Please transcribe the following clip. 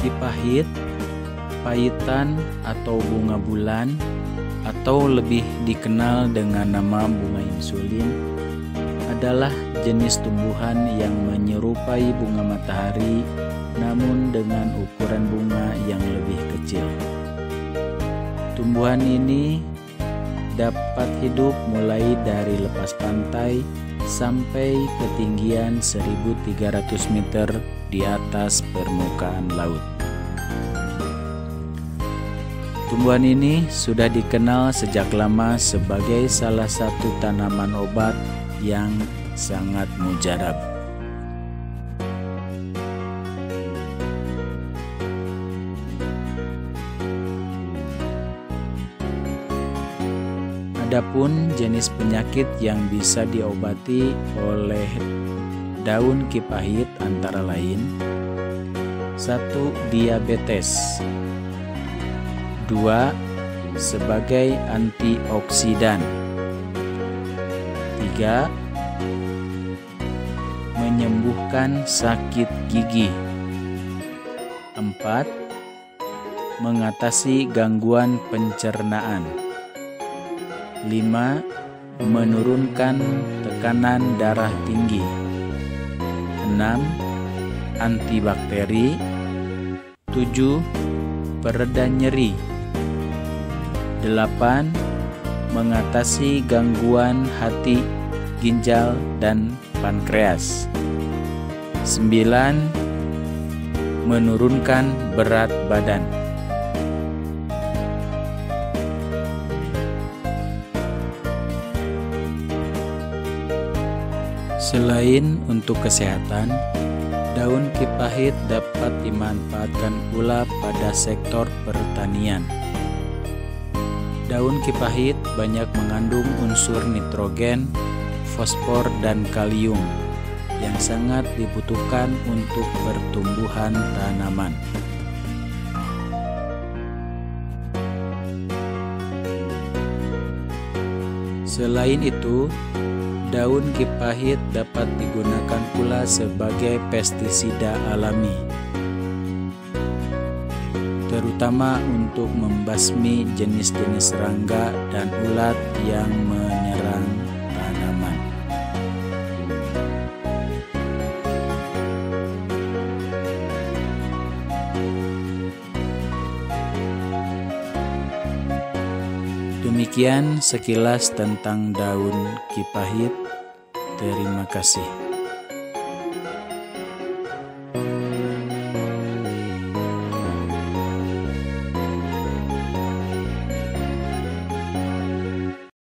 Kipahit, pahitan atau bunga bulan, atau lebih dikenal dengan nama bunga insulin, adalah jenis tumbuhan yang menyerupai bunga matahari namun dengan ukuran bunga yang lebih kecil. Tumbuhan ini dapat hidup mulai dari lepas pantai sampai ketinggian 1.300 meter di atas permukaan laut. Tumbuhan ini sudah dikenal sejak lama sebagai salah satu tanaman obat yang sangat mujarab. Adapun jenis penyakit yang bisa diobati oleh daun kipahit antara lain: 1. Diabetes. 2. Sebagai antioksidan. 3. Menyembuhkan sakit gigi. 4. Mengatasi gangguan pencernaan. 5. Menurunkan tekanan darah tinggi. 6. Antibakteri. 7. Pereda nyeri. 8. Mengatasi gangguan hati, ginjal, dan pankreas. 9. Menurunkan berat badan. Selain untuk kesehatan, daun kipahit dapat dimanfaatkan pula pada sektor pertanian. Daun kipahit banyak mengandung unsur nitrogen, fosfor, dan kalium yang sangat dibutuhkan untuk pertumbuhan tanaman. Selain itu, daun kipahit dapat digunakan pula sebagai pestisida alami, terutama untuk membasmi jenis-jenis serangga dan ulat yang menyerang tanaman. Demikian sekilas tentang daun kipahit. Terima kasih.